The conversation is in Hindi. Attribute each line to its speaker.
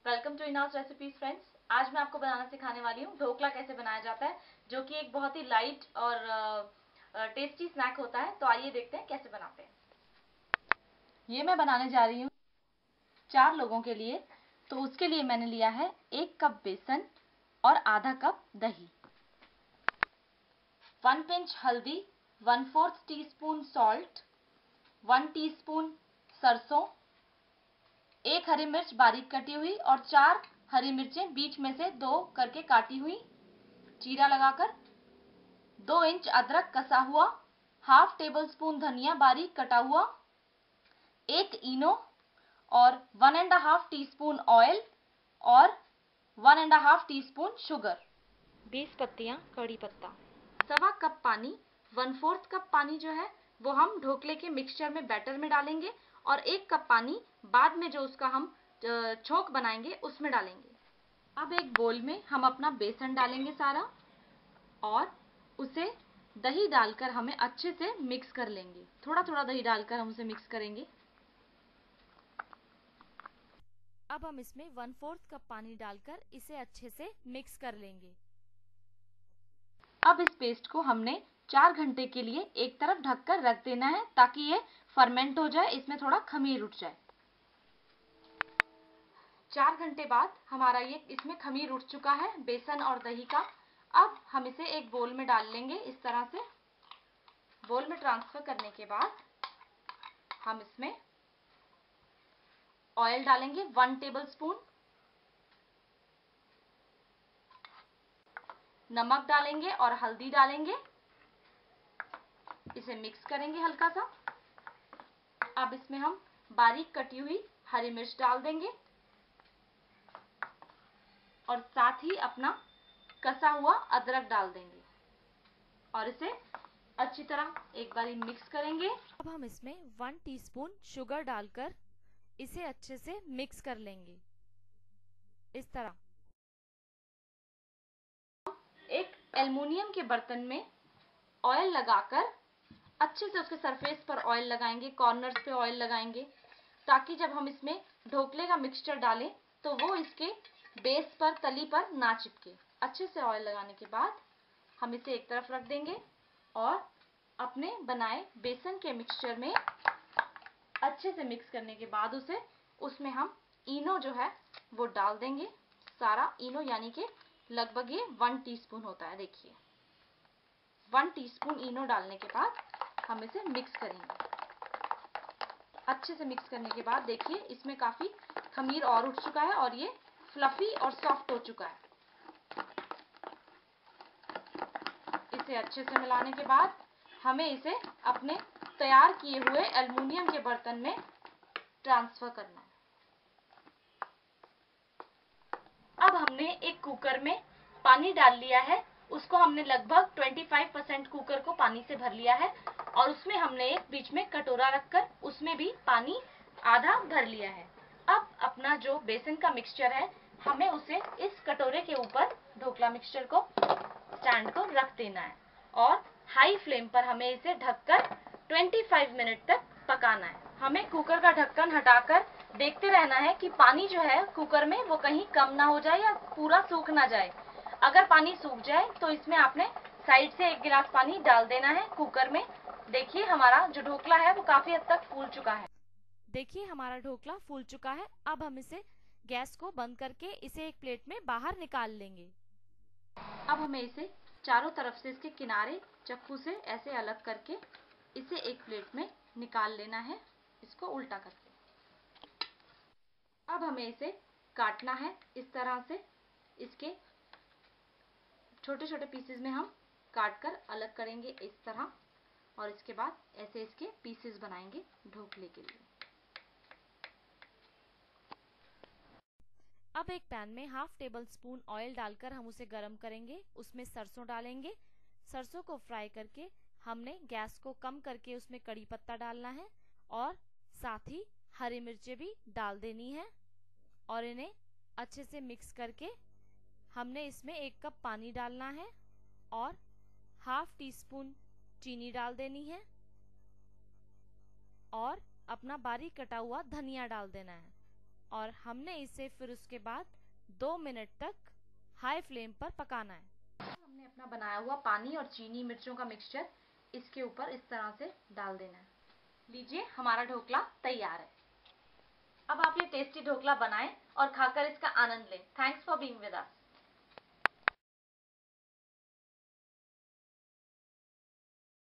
Speaker 1: Welcome to in house recipes friends. आज मैं आपको बनाना सिखाने वाली हूँ ढोकला कैसे बनाया जाता है, जो कि एक बहुत ही लाइट और टेस्टी स्नैक होता है। तो आइए देखते हैं कैसे बनाते हैं। ये मैं बनाने जा रही हूँ 4 लोगों के लिए। तो उसके लिए मैंने लिया है 1 कप बेसन और आधा कप दही, 1 पिंच हल्दी, 1/4 टीस्पून सॉल्ट, 1 टीस्पून सरसों, 1 हरी मिर्च बारीक कटी हुई और 4 हरी मिर्चें बीच में से 2 करके काटी हुई चीरा लगाकर, 2 इंच अदरक कसा हुआ, हाफ टेबल स्पून धनिया बारीक कटा हुआ, 1 इनो और 1.5 टीस्पून ऑयल और 1.5 टीस्पून शुगर, 20 पत्तियां कड़ी पत्ता, 1/4 कप पानी। 1/4 कप पानी जो है वो हम ढोकले के मिक्सचर में बैटर में डालेंगे और 1 कप पानी बाद में जो उसका हम छोंक बनाएंगे उसमें डालेंगे। अब एक बोल में हम अपना बेसन डालेंगे सारा और उसे दही डालकर हमें अच्छे से मिक्स कर लेंगे। थोड़ा थोड़ा दही डालकर हम उसे मिक्स करेंगे।
Speaker 2: अब हम इसमें 1/4 कप पानी डालकर इसे अच्छे से मिक्स कर लेंगे।
Speaker 1: अब इस पेस्ट को हमने 4 घंटे के लिए एक तरफ ढककर रख देना है ताकि ये फर्मेंट हो जाए, इसमें थोड़ा खमीर उठ जाए। 4 घंटे बाद हमारा ये इसमें खमीर उठ चुका है बेसन और दही का। अब हम इसे एक बोल में डाल लेंगे। इस तरह से बोल में ट्रांसफर करने के बाद हम इसमें ऑयल डालेंगे 1 टेबलस्पून, नमक डालेंगे और हल्दी डालेंगे। इसे मिक्स करेंगे हल्का सा। अब इसमें हम बारीक कटी हुई हरी मिर्च डाल देंगे और साथ ही अपना कसा हुआ अदरक डाल देंगे और इसे अच्छी तरह एक बारी मिक्स करेंगे।
Speaker 2: अब हम इसमें 1 टीस्पून शुगर डालकर इसे अच्छे से मिक्स कर लेंगे। इस तरह
Speaker 1: एक एल्युमिनियम के बर्तन में ऑयल लगाकर अच्छे से उसके सरफेस पर ऑयल लगाएंगे, कॉर्नर्स पे ऑयल लगाएंगे, ताकि जब हम इसमें ढोकले का मिक्सचर डालें तो वो इसके बेस पर, तली पर ना चिपके। अच्छे से ऑयल लगाने के बाद हम इसे एक तरफ रख देंगे और अपने बनाए बेसन के मिक्सचर में अच्छे से मिक्स करने के बाद उसमें हम इनो जो है वो डाल देंगे। सारा इनो यानी कि लगभग ये 1 टीस्पून होता है। देखिए 1 टीस्पून इनो डालने के बाद हम इसे मिक्स करेंगे। अच्छे से मिक्स करने के बाद देखिए इसमें काफी खमीर और उठ चुका है और ये फ्लफी और सॉफ्ट हो चुका है। इसे अच्छे से मिलाने के बाद हमें इसे अपने तैयार किए हुए एल्युमिनियम के बर्तन में ट्रांसफर करना है। अब हमने एक कुकर में पानी डाल लिया है। उसको हमने लगभग 25% कुकर को पानी से भर लिया है और उसमें हमने एक बीच में कटोरा रखकर उसमें भी पानी आधा भर लिया है। अब अपना जो बेसन का मिक्सचर है हमें उसे इस कटोरे के ऊपर ढोकला मिक्सचर को स्टैंड को रख देना है और हाई फ्लेम पर हमें इसे ढककर 25 मिनट तक पकाना है। हमें कुकर का ढक्कन हटाकर देखते रहना है कि पानी जो है कुकर में वो कहीं कम ना हो जाए या पूरा सूख ना जाए। अगर पानी सूख जाए तो इसमें आपने साइड से 1 गिलास पानी डाल देना है कुकर में। देखिए हमारा जो ढोकला है वो काफी हद तक फूल चुका है।
Speaker 2: देखिए हमारा ढोकला फूल चुका है। अब हम इसे गैस को बंद करके इसे एक प्लेट में बाहर निकाल लेंगे।
Speaker 1: अब हमें इसे चारों तरफ से इसके किनारे चाकू से ऐसे अलग करके इसे एक प्लेट में निकाल लेना है, इसको उल्टा करके। अब हमें इसे काटना है इस तरह से। इसके छोटे छोटे पीसेस में हम काट कर अलग करेंगे इस तरह और इसके बाद ऐसे इसके पीसेस बनाएंगे ढोकले के लिए।
Speaker 2: अब एक पैन में हाफ टेबल स्पून ऑयल डालकर हम उसे गरम करेंगे। उसमें सरसों डालेंगे। सरसों को फ्राई करके हमने गैस को कम करके उसमें कड़ी पत्ता डालना है और साथ ही हरी मिर्चें भी डाल देनी है और इन्हें अच्छे से मिक्स करके हमने इसमें 1 कप पानी डालना है और हाफ टी स्पून चीनी डाल देनी है और अपना बारीक कटा हुआ धनिया डाल देना है। और हमने इसे फिर उसके बाद 2 मिनट तक हाई फ्लेम पर पकाना है।
Speaker 1: हमने अपना बनाया हुआ पानी और चीनी मिर्चों का मिक्सचर इसके ऊपर इस तरह से डाल देना है। लीजिए, हमारा ढोकला तैयार है। अब आप ये टेस्टी ढोकला बनाएं और खाकर इसका आनंद लें। Thanks for being with us.